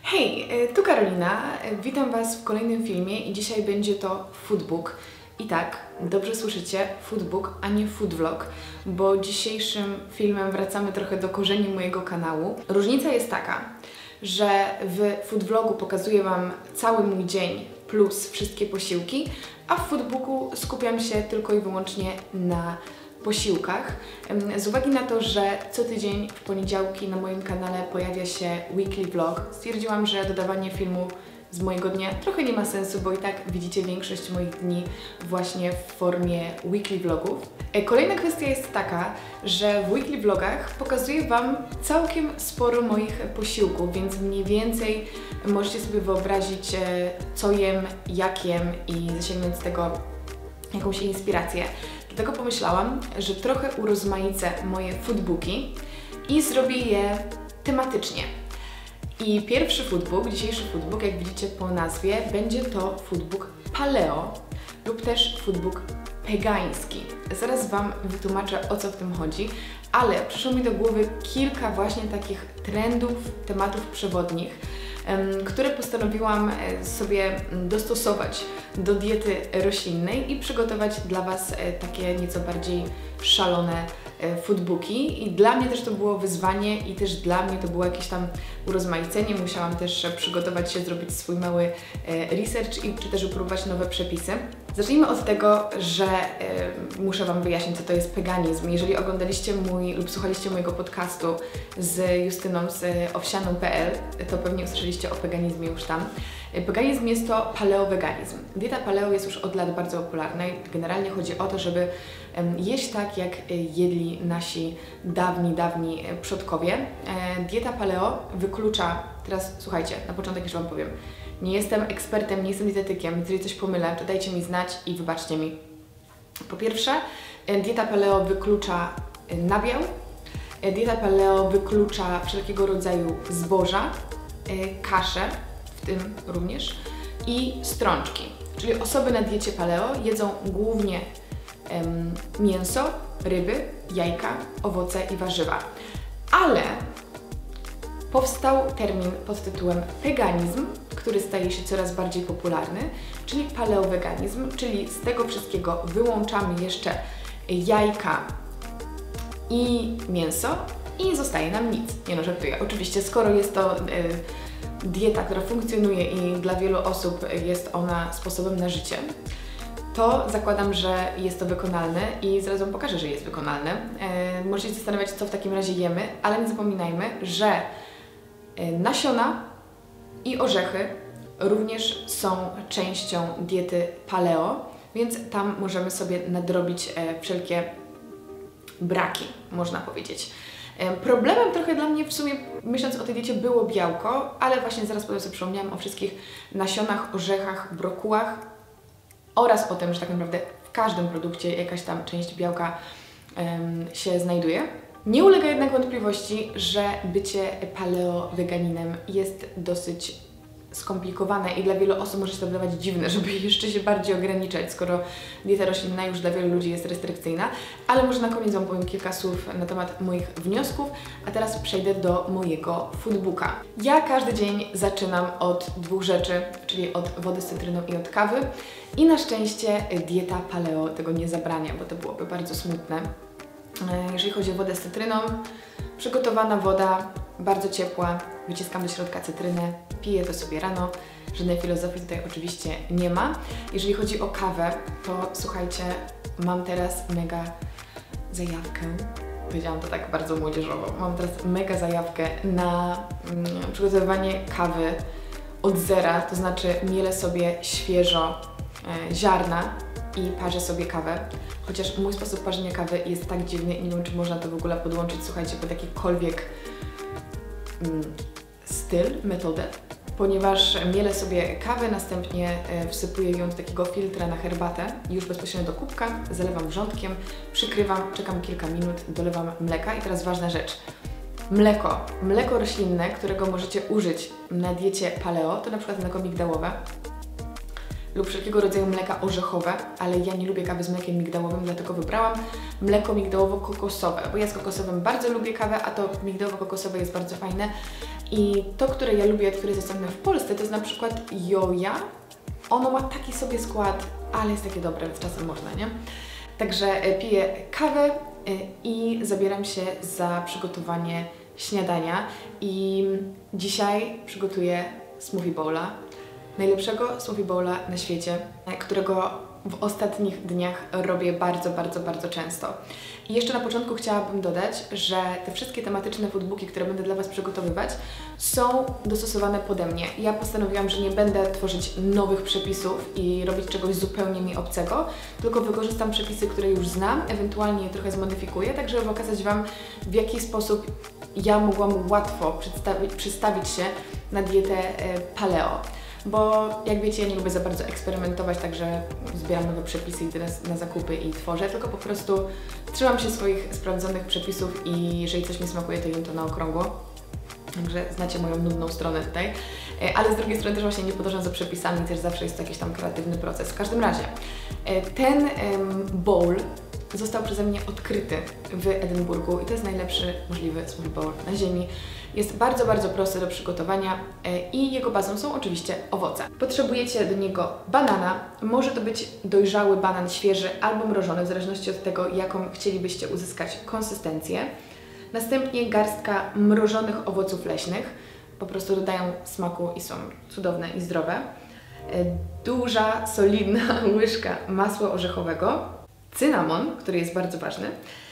Hej, tu Karolina, witam Was w kolejnym filmie i dzisiaj będzie to foodbook. I tak, dobrze słyszycie, foodbook, a nie foodvlog, bo dzisiejszym filmem wracamy trochę do korzeni mojego kanału. Różnica jest taka, że w foodvlogu pokazuję Wam cały mój dzień plus wszystkie posiłki, a w foodbooku skupiam się tylko i wyłącznie na posiłkach. Z uwagi na to, że co tydzień w poniedziałki na moim kanale pojawia się weekly vlog, stwierdziłam, że dodawanie filmu z mojego dnia trochę nie ma sensu, bo i tak widzicie większość moich dni właśnie w formie weekly vlogów. Kolejna kwestia jest taka, że w weekly vlogach pokazuję Wam całkiem sporo moich posiłków, więc mniej więcej możecie sobie wyobrazić, co jem, jak jem i zasięgnąć z tego jakąś inspirację. Dlatego pomyślałam, że trochę urozmaicę moje foodbooki i zrobię je tematycznie. I pierwszy foodbook, dzisiejszy foodbook, jak widzicie po nazwie, będzie to foodbook paleo lub też foodbook wegański. Zaraz Wam wytłumaczę, o co w tym chodzi, ale przyszło mi do głowy kilka właśnie takich trendów, tematów przewodnich, które postanowiłam sobie dostosować do diety roślinnej i przygotować dla Was takie nieco bardziej szalone foodbooki. I dla mnie też to było wyzwanie i też dla mnie to było jakieś tam urozmaicenie. Musiałam też przygotować się, zrobić swój mały research czy też upróbować nowe przepisy. Zacznijmy od tego, że muszę Wam wyjaśnić, co to jest peganizm. Jeżeli oglądaliście mój lub słuchaliście mojego podcastu z Justyną z owsianą.pl, to pewnie usłyszeliście o peganizmie już tam. Peganizm jest to paleoweganizm. Dieta paleo jest już od lat bardzo popularna i generalnie chodzi o to, żeby jeść tak, jak jedli nasi dawni przodkowie. Dieta paleo wyklucza, teraz słuchajcie, na początek już Wam powiem, nie jestem ekspertem, nie jestem dietetykiem, więc jeżeli coś pomylę, to dajcie mi znać i wybaczcie mi. Po pierwsze, dieta paleo wyklucza nabiał, dieta paleo wyklucza wszelkiego rodzaju zboża, kasze, w tym również, i strączki. Czyli osoby na diecie paleo jedzą głównie mięso, ryby, jajka, owoce i warzywa. Ale powstał termin pod tytułem peganizm, który staje się coraz bardziej popularny, czyli paleoweganizm, czyli z tego wszystkiego wyłączamy jeszcze jajka i mięso i zostaje nam nic. Nie no, żartuję. Oczywiście, skoro jest to dieta, która funkcjonuje i dla wielu osób jest ona sposobem na życie, to zakładam, że jest to wykonalne i zaraz Wam pokażę, że jest wykonalne. Możecie się zastanawiać, co w takim razie jemy, ale nie zapominajmy, że nasiona i orzechy również są częścią diety paleo, więc tam możemy sobie nadrobić wszelkie braki, można powiedzieć. Problemem trochę dla mnie w sumie, myśląc o tej diecie, było białko, ale właśnie zaraz potem sobie przypomniałam o wszystkich nasionach, orzechach, brokułach oraz o tym, że tak naprawdę w każdym produkcie jakaś tam część białka się znajduje. Nie ulega jednak wątpliwości, że bycie paleo-weganinem jest dosyć skomplikowane i dla wielu osób może się to wydawać dziwne, żeby jeszcze się bardziej ograniczać, skoro dieta roślinna już dla wielu ludzi jest restrykcyjna. Ale może na koniec Wam powiem kilka słów na temat moich wniosków, a teraz przejdę do mojego foodbooka. Ja każdy dzień zaczynam od dwóch rzeczy, czyli od wody z cytryną i od kawy. I na szczęście dieta paleo tego nie zabrania, bo to byłoby bardzo smutne. Jeżeli chodzi o wodę z cytryną, przygotowana woda, bardzo ciepła, wyciskam do środka cytrynę, piję to sobie rano, żadnej filozofii tutaj oczywiście nie ma. Jeżeli chodzi o kawę, to słuchajcie, mam teraz mega zajawkę, powiedziałam to tak bardzo młodzieżowo, mam teraz mega zajawkę na przygotowywanie kawy od zera, to znaczy mielę sobie świeżo ziarna i parzę sobie kawę. Chociaż mój sposób parzenia kawy jest tak dziwny i nie wiem, czy można to w ogóle podłączyć, słuchajcie, pod jakikolwiek styl, metodę, ponieważ mielę sobie kawę, następnie wsypuję ją do takiego filtra na herbatę, już bezpośrednio do kubka, zalewam wrzątkiem, przykrywam, czekam kilka minut, dolewam mleka i teraz ważna rzecz. Mleko roślinne, którego możecie użyć na diecie paleo, to na przykład mleko migdałowe. lub wszelkiego rodzaju mleka orzechowe, ale ja nie lubię kawy z mlekiem migdałowym, dlatego wybrałam mleko migdałowo-kokosowe, bo ja z kokosowym bardzo lubię kawę, a to migdałowo-kokosowe jest bardzo fajne. I to, które ja lubię, które jest dostępne w Polsce, to jest na przykład Joja. Ono ma taki sobie skład, ale jest takie dobre, więc czasem można, nie? Także piję kawę i zabieram się za przygotowanie śniadania i dzisiaj przygotuję smoothie bowla, najlepszego smoothie bowla na świecie, którego w ostatnich dniach robię bardzo, bardzo, bardzo często. I jeszcze na początku chciałabym dodać, że te wszystkie tematyczne foodbooki, które będę dla Was przygotowywać, są dostosowane pode mnie. Ja postanowiłam, że nie będę tworzyć nowych przepisów i robić czegoś zupełnie mi obcego, tylko wykorzystam przepisy, które już znam, ewentualnie je trochę zmodyfikuję, tak żeby pokazać Wam, w jaki sposób ja mogłam łatwo przystawić się na dietę paleo. Bo jak wiecie, ja nie lubię za bardzo eksperymentować, także zbieram nowe przepisy i teraz na zakupy i tworzę, tylko po prostu trzymam się swoich sprawdzonych przepisów i jeżeli coś mi smakuje, to jem to na okrągło. Także znacie moją nudną stronę tutaj, ale z drugiej strony też właśnie nie podążam za przepisami, też zawsze jest to jakiś tam kreatywny proces. W każdym razie, ten bowl został przeze mnie odkryty w Edynburgu i to jest najlepszy możliwy smoothie bowl na ziemi. Jest bardzo, bardzo prosty do przygotowania i jego bazą są oczywiście owoce. Potrzebujecie do niego banana, może to być dojrzały banan świeży albo mrożony, w zależności od tego, jaką chcielibyście uzyskać konsystencję. Następnie garstka mrożonych owoców leśnych, po prostu dodają smaku i są cudowne i zdrowe. Duża, solidna łyżka masła orzechowego, cynamon, który jest bardzo ważny,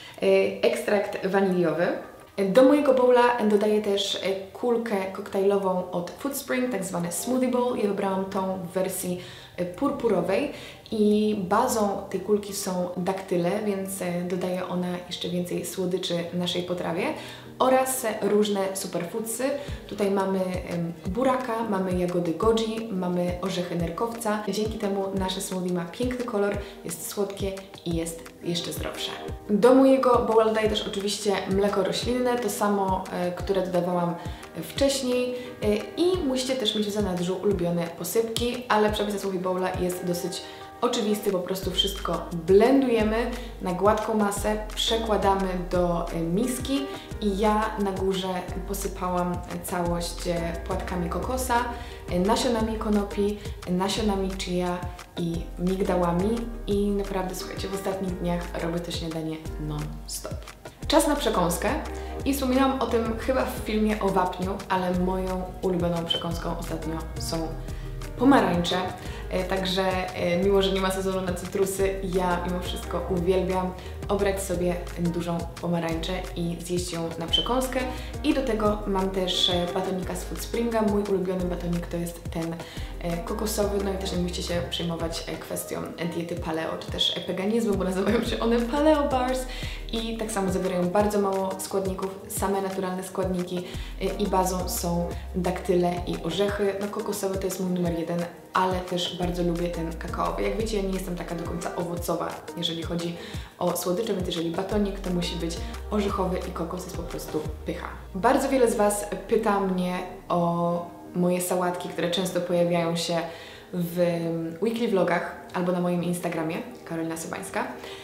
ekstrakt waniliowy. Do mojego bowla dodaję też kulkę koktajlową od Foodspring, tak zwany smoothie bowl. Ja wybrałam tą w wersji purpurowej i bazą tej kulki są daktyle, więc dodaje ona jeszcze więcej słodyczy naszej potrawie oraz różne superfoodsy. Tutaj mamy buraka, mamy jagody goji, mamy orzechy nerkowca. Dzięki temu nasze smoothie ma piękny kolor, jest słodkie i jest jeszcze zdrowsze. Do mojego bowla dodaję też oczywiście mleko roślinne, to samo, które dodawałam wcześniej i musicie też mieć w zanadrzu ulubione posypki, ale przepis smoothie bowla jest dosyć oczywisty, po prostu wszystko blendujemy na gładką masę, przekładamy do miski i ja na górze posypałam całość płatkami kokosa, nasionami konopi, nasionami chia i migdałami i naprawdę, słuchajcie, w ostatnich dniach robię to śniadanie non-stop. Czas na przekąskę i wspominałam o tym chyba w filmie o wapniu, ale moją ulubioną przekąską ostatnio są pomarańcze, także mimo, że nie ma sezonu na cytrusy, ja mimo wszystko uwielbiam obrać sobie dużą pomarańczę i zjeść ją na przekąskę. I do tego mam też batonika z Foodspringa. Mój ulubiony batonik to jest ten kokosowy, no i też nie musicie się przejmować kwestią diety paleo, czy też weganizmu, bo nazywają się one paleo bars i tak samo zawierają bardzo mało składników, same naturalne składniki i bazą są daktyle i orzechy. No kokosowy to jest mój numer 1, ale też bardzo lubię ten kakaowy. Jak wiecie, ja nie jestem taka do końca owocowa, jeżeli chodzi o słodycze, więc jeżeli batonik, to musi być orzechowy i kokos jest po prostu pycha. Bardzo wiele z Was pyta mnie o moje sałatki, które często pojawiają się w weekly vlogach albo na moim Instagramie, Karolina Sobańska.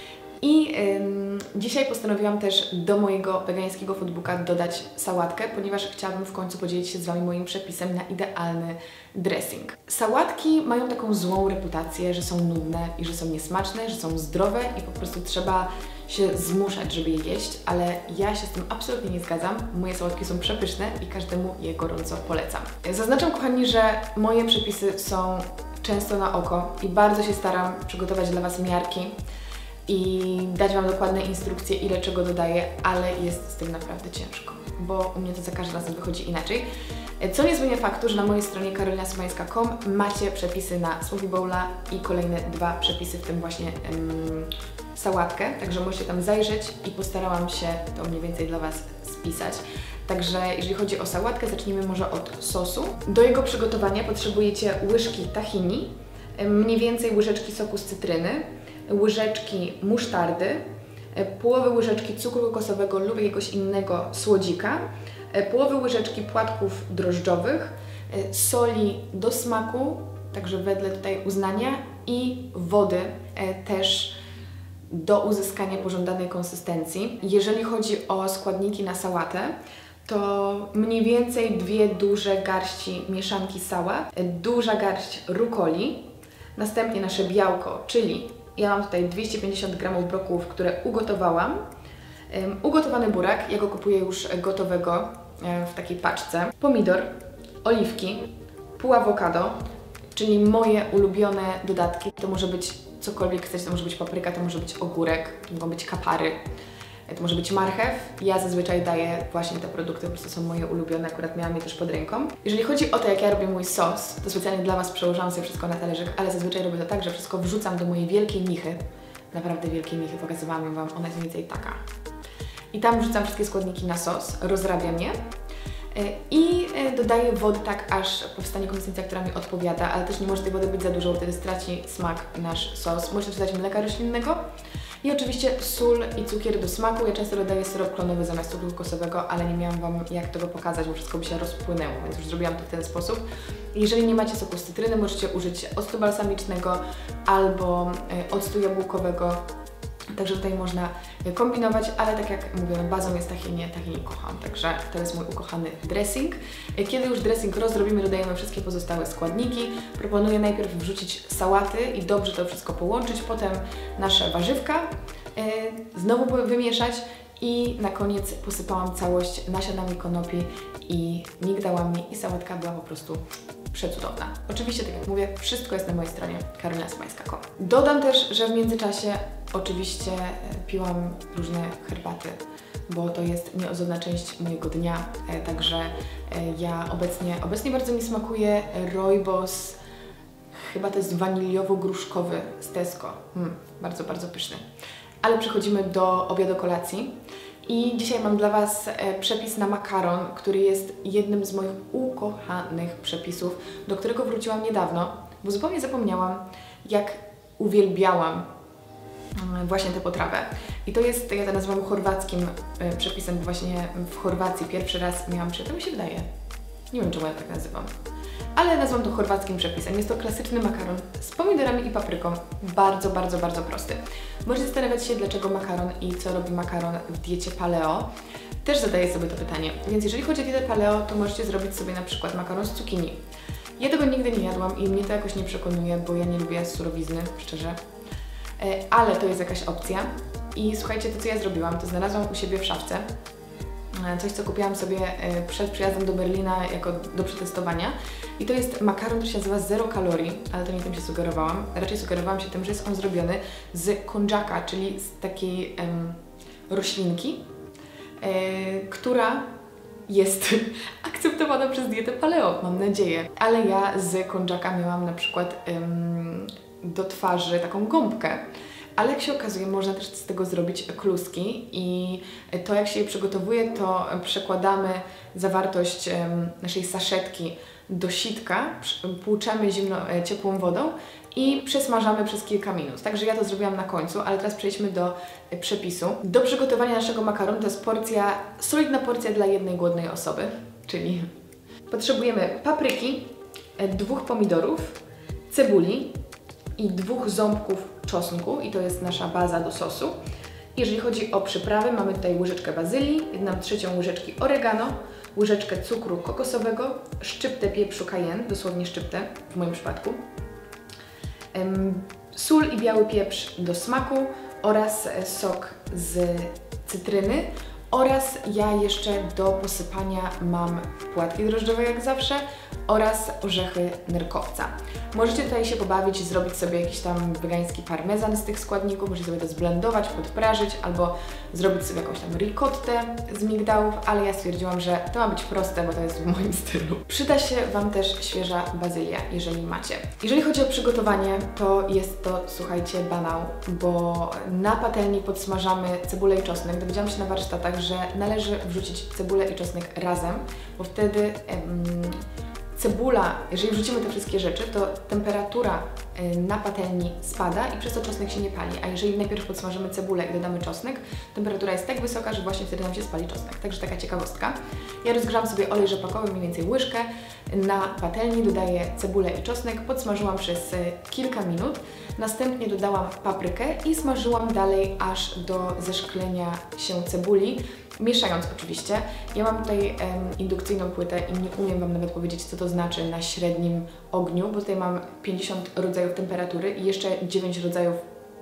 I dzisiaj postanowiłam też do mojego wegańskiego foodbooka dodać sałatkę, ponieważ chciałabym w końcu podzielić się z Wami moim przepisem na idealny dressing. Sałatki mają taką złą reputację, że są nudne i że są niesmaczne, że są zdrowe i po prostu trzeba się zmuszać, żeby je jeść, ale ja się z tym absolutnie nie zgadzam. Moje sałatki są przepyszne i każdemu je gorąco polecam. Zaznaczam, kochani, że moje przepisy są często na oko i bardzo się staram przygotować dla Was miarki i dać Wam dokładne instrukcje, ile czego dodaję, ale jest z tym naprawdę ciężko, bo u mnie to za każdym razem wychodzi inaczej. Co nie zmienia faktu, że na mojej stronie karolinasobańska.com macie przepisy na smoothie bowla i kolejne 2 przepisy, w tym właśnie sałatkę, także możecie tam zajrzeć i postarałam się to mniej więcej dla Was spisać. Także jeżeli chodzi o sałatkę, zacznijmy może od sosu. Do jego przygotowania potrzebujecie łyżki tahini, mniej więcej łyżeczki soku z cytryny, łyżeczki musztardy, połowy łyżeczki cukru kokosowego lub jakiegoś innego słodzika, połowy łyżeczki płatków drożdżowych, soli do smaku, także wedle tutaj uznania, i wody też do uzyskania pożądanej konsystencji. Jeżeli chodzi o składniki na sałatę, to mniej więcej 2 duże garści mieszanki sałat, duża garść rukoli, następnie nasze białko, czyli ja mam tutaj 250 g brokułów, które ugotowałam, ugotowany burak, ja go kupuję już gotowego w takiej paczce, pomidor, oliwki, pół awokado, czyli moje ulubione dodatki. To może być cokolwiek chcecie, to może być papryka, to może być ogórek, to mogą być kapary, to może być marchew. Ja zazwyczaj daję właśnie te produkty, po prostu są moje ulubione, akurat miałam je też pod ręką. Jeżeli chodzi o to, jak ja robię mój sos, to specjalnie dla Was przełożyłam sobie wszystko na talerzyk, ale zazwyczaj robię to tak, że wszystko wrzucam do mojej wielkiej michy, naprawdę wielkiej michy, pokazywałam ją Wam, ona jest mniej więcej taka. I tam wrzucam wszystkie składniki na sos, rozrabiam je i dodaję wody tak, aż powstanie konsystencja, która mi odpowiada, ale też nie może tej wody być za dużo, bo wtedy straci smak nasz sos. Możecie dodać mleka roślinnego i oczywiście sól i cukier do smaku. Ja często dodaję syrop klonowy zamiast cukru kokosowego, ale nie miałam Wam jak tego pokazać, bo wszystko by się rozpłynęło, więc już zrobiłam to w ten sposób. Jeżeli nie macie soku z cytryny, możecie użyć octu balsamicznego albo octu jabłkowego. Także tutaj można kombinować, ale tak jak mówię, bazą jest tahini, tahini kocham, także to jest mój ukochany dressing. Kiedy już dressing rozrobimy, dodajemy wszystkie pozostałe składniki. Proponuję najpierw wrzucić sałaty i dobrze to wszystko połączyć, potem nasze warzywka, znowu wymieszać i na koniec posypałam całość nasionami konopi i migdałami i sałatka była po prostu przecudowna. Oczywiście, tak jak mówię, wszystko jest na mojej stronie karolinasmańska.com. Dodam też, że w międzyczasie oczywiście piłam różne herbaty, bo to jest nieodzowna część mojego dnia, także ja obecnie bardzo mi smakuje rooibos, chyba to jest waniliowo-gruszkowy z Tesco. Bardzo, bardzo pyszny. Ale przechodzimy do obiadu kolacji. I dzisiaj mam dla Was przepis na makaron, który jest jednym z moich ukochanych przepisów, do którego wróciłam niedawno, bo zupełnie zapomniałam, jak uwielbiałam właśnie tę potrawę. I to jest, ja to nazywam chorwackim przepisem, bo właśnie w Chorwacji pierwszy raz miałam to mi się wydaje. Nie wiem, czemu ja tak nazywam. Ale nazywam to chorwackim przepisem. Jest to klasyczny makaron z pomidorami i papryką. Bardzo, bardzo, bardzo prosty. Możecie zastanawiać się, dlaczego makaron i co robi makaron w diecie paleo. Też zadaję sobie to pytanie. Więc jeżeli chodzi o dietę paleo, to możecie zrobić sobie na przykład makaron z cukinii. Ja tego nigdy nie jadłam i mnie to jakoś nie przekonuje, bo ja nie lubię surowizny, szczerze. Ale to jest jakaś opcja. I słuchajcie, to co ja zrobiłam, to znalazłam u siebie w szafce coś, co kupiłam sobie przed przyjazdem do Berlina jako do przetestowania. I to jest makaron, który się nazywa Zero Kalorii, ale to nie tym się sugerowałam. Raczej sugerowałam się tym, że jest on zrobiony z konjaka, czyli z takiej roślinki, która jest akceptowana przez dietę paleo, mam nadzieję. Ale ja z konjaka miałam na przykład do twarzy taką gąbkę. Ale jak się okazuje, można też z tego zrobić kluski i to, jak się je przygotowuje, to przekładamy zawartość naszej saszetki do sitka, płuczemy ciepłą wodą i przesmażamy przez kilka minut. Także ja to zrobiłam na końcu, ale teraz przejdźmy do przepisu. Do przygotowania naszego makaronu to jest solidna porcja dla jednej głodnej osoby, czyli potrzebujemy papryki, 2 pomidorów, cebuli i 2 ząbków czosnku i to jest nasza baza do sosu. Jeżeli chodzi o przyprawy, mamy tutaj łyżeczkę bazylii, 1/3 łyżeczki oregano, łyżeczkę cukru kokosowego, szczyptę pieprzu cayenne, dosłownie szczyptę w moim przypadku, sól i biały pieprz do smaku oraz sok z cytryny. Oraz ja jeszcze do posypania mam płatki drożdżowe jak zawsze oraz orzechy nerkowca. Możecie tutaj się pobawić i zrobić sobie jakiś tam wegański parmezan z tych składników, możecie sobie to zblendować, podprażyć albo zrobić sobie jakąś tam ricottę z migdałów, ale ja stwierdziłam, że to ma być proste, bo to jest w moim stylu. Przyda się Wam też świeża bazylia, jeżeli macie. Jeżeli chodzi o przygotowanie, to jest to, słuchajcie, banał, bo na patelni podsmażamy cebulę i czosnek. Dowiedziałam się na warsztatach, że należy wrzucić cebulę i czosnek razem, bo wtedy cebula, jeżeli wrzucimy te wszystkie rzeczy, to temperatura na patelni spada i przez to czosnek się nie pali, a jeżeli najpierw podsmażymy cebulę i dodamy czosnek, temperatura jest tak wysoka, że właśnie wtedy nam się spali czosnek. Także taka ciekawostka. Ja rozgrzałam sobie olej rzepakowy, mniej więcej łyżkę. Na patelni dodaję cebulę i czosnek, podsmażyłam przez kilka minut. Następnie dodałam paprykę i smażyłam dalej aż do zeszklenia się cebuli, mieszając oczywiście. Ja mam tutaj indukcyjną płytę i nie umiem Wam nawet powiedzieć, co to znaczy na średnim ogniu, bo tutaj mam 50 rodzajów temperatury i jeszcze 9 rodzajów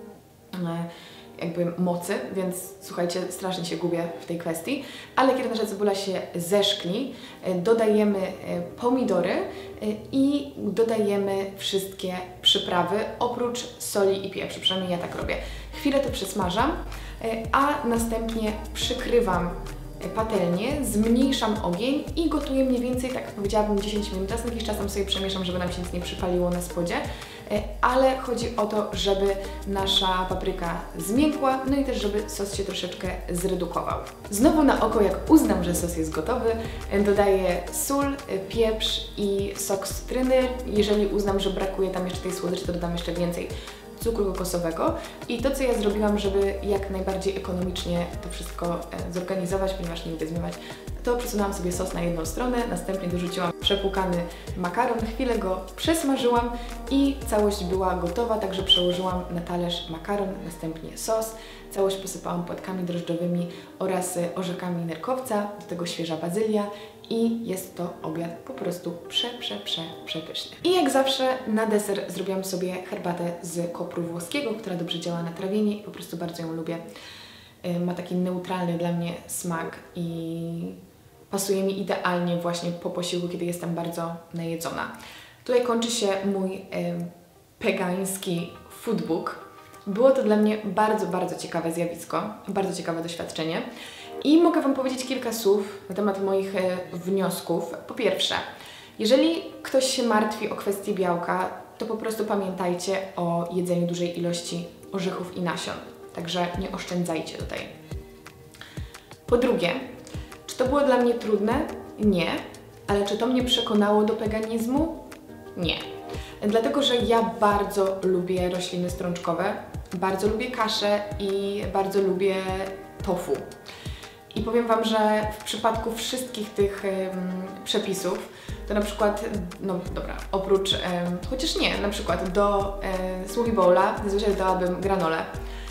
jakby mocy, więc słuchajcie, strasznie się gubię w tej kwestii. Ale kiedy nasza cebula się zeszkli, dodajemy pomidory i dodajemy wszystkie przyprawy, oprócz soli i pieprzu, przynajmniej ja tak robię. Chwilę to przesmażam, a następnie przykrywam patelnię, zmniejszam ogień i gotuję mniej więcej, tak jak powiedziałabym, 10 minut. Raz na jakiś czas tam sobie przemieszam, żeby nam się nic nie przypaliło na spodzie, ale chodzi o to, żeby nasza papryka zmiękła, no i też, żeby sos się troszeczkę zredukował. Znowu na oko, jak uznam, że sos jest gotowy, dodaję sól, pieprz i sok z cytryny. Jeżeli uznam, że brakuje tam jeszcze tej słodyczy, to dodam jeszcze więcej cukru kokosowego. I to, co ja zrobiłam, żeby jak najbardziej ekonomicznie to wszystko zorganizować, ponieważ nie lubię zmywać, to przesunęłam sobie sos na jedną stronę, następnie dorzuciłam przepłukany makaron, chwilę go przesmażyłam i całość była gotowa, także przełożyłam na talerz makaron, następnie sos, całość posypałam płatkami drożdżowymi oraz orzechami nerkowca, do tego świeża bazylia i jest to obiad po prostu przepyszny. I jak zawsze na deser zrobiłam sobie herbatę z kopru włoskiego, która dobrze działa na trawienie i po prostu bardzo ją lubię. Ma taki neutralny dla mnie smak i pasuje mi idealnie właśnie po posiłku, kiedy jestem bardzo najedzona. Tutaj kończy się mój pegański foodbook. Było to dla mnie bardzo ciekawe zjawisko, bardzo ciekawe doświadczenie. I mogę Wam powiedzieć kilka słów na temat moich wniosków. Po pierwsze, jeżeli ktoś się martwi o kwestię białka, to po prostu pamiętajcie o jedzeniu dużej ilości orzechów i nasion. Także nie oszczędzajcie tutaj. Po drugie, czy to było dla mnie trudne? Nie. Ale czy to mnie przekonało do peganizmu? Nie. Dlatego, że ja bardzo lubię rośliny strączkowe, bardzo lubię kaszę i bardzo lubię tofu. I powiem Wam, że w przypadku wszystkich tych przepisów, to na przykład, no dobra, oprócz, chociaż nie, na przykład do smoothie bowla zazwyczaj dodałabym granolę,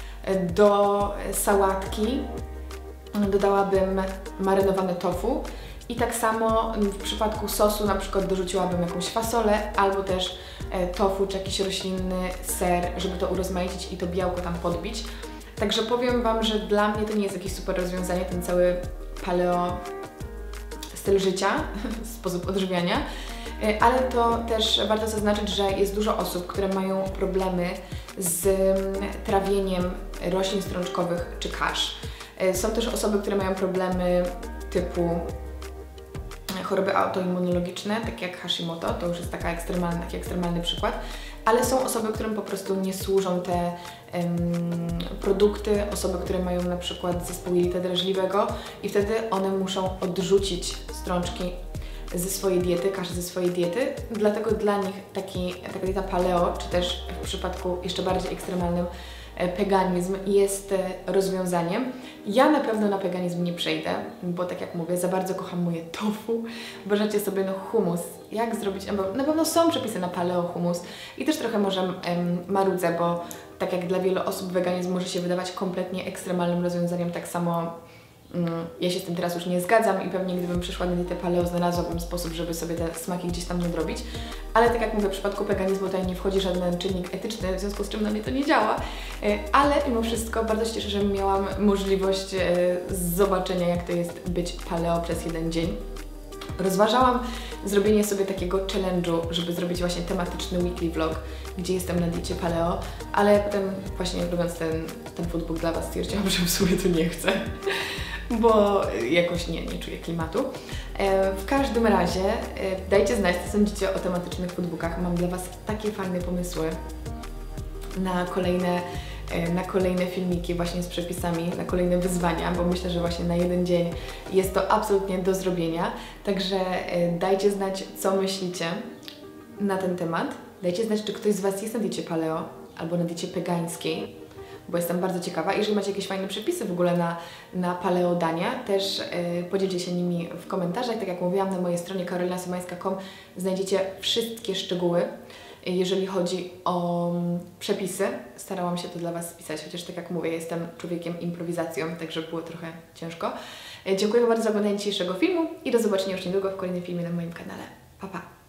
do sałatki dodałabym marynowane tofu i tak samo w przypadku sosu na przykład dorzuciłabym jakąś fasolę albo też tofu czy jakiś roślinny ser, żeby to urozmaicić i to białko tam podbić. Także powiem Wam, że dla mnie to nie jest jakieś super rozwiązanie, ten cały paleo styl życia, sposób odżywiania, ale to też warto zaznaczyć, że jest dużo osób, które mają problemy z trawieniem roślin strączkowych czy kasz. Są też osoby, które mają problemy typu choroby autoimmunologiczne, takie jak Hashimoto, to już jest taki ekstremalny przykład, ale są osoby, którym po prostu nie służą te produkty, osoby, które mają na przykład zespół jelita drażliwego i wtedy one muszą odrzucić strączki ze swojej diety, kaszę ze swojej diety, dlatego dla nich taka dieta paleo, czy też w przypadku jeszcze bardziej ekstremalnym peganizm jest rozwiązaniem. Ja na pewno na peganizm nie przejdę, bo tak jak mówię, za bardzo kocham moje tofu. Wyobraźcie sobie hummus, jak zrobić, na pewno są przepisy na paleo hummus i też trochę może marudzę, bo tak jak dla wielu osób weganizm może się wydawać kompletnie ekstremalnym rozwiązaniem, tak samo ja się z tym teraz już nie zgadzam i pewnie gdybym przyszła na dietę paleo, znalazłabym sposób, żeby sobie te smaki gdzieś tam nadrobić. Ale tak jak mówię, w przypadku peganizmu tutaj nie wchodzi żaden czynnik etyczny, w związku z czym na mnie to nie działa. Ale mimo wszystko bardzo się cieszę, że miałam możliwość zobaczenia, jak to jest być paleo przez jeden dzień. Rozważałam zrobienie sobie takiego challenge'u, żeby zrobić właśnie tematyczny weekly vlog, gdzie jestem na diecie paleo, ale potem właśnie robiąc ten foodbook dla Was stwierdziłam, że w sumie to nie chcę, bo jakoś nie czuję klimatu. W każdym razie dajcie znać, co sądzicie o tematycznych foodbookach. Mam dla Was takie fajne pomysły na kolejne filmiki właśnie z przepisami, na kolejne wyzwania, bo myślę, że właśnie na jeden dzień jest to absolutnie do zrobienia. Także dajcie znać, co myślicie na ten temat. Dajcie znać, czy ktoś z Was jest na diecie paleo albo na diecie pegańskiej, bo jestem bardzo ciekawa. Jeżeli macie jakieś fajne przepisy w ogóle na paleodania, też podzielcie się nimi w komentarzach. Tak jak mówiłam, na mojej stronie karolinasomańska.com znajdziecie wszystkie szczegóły, jeżeli chodzi o przepisy. Starałam się to dla Was spisać, chociaż tak jak mówię, jestem człowiekiem improwizacją, także było trochę ciężko. Dziękuję bardzo za oglądanie dzisiejszego filmu i do zobaczenia już niedługo w kolejnym filmie na moim kanale. Pa, pa!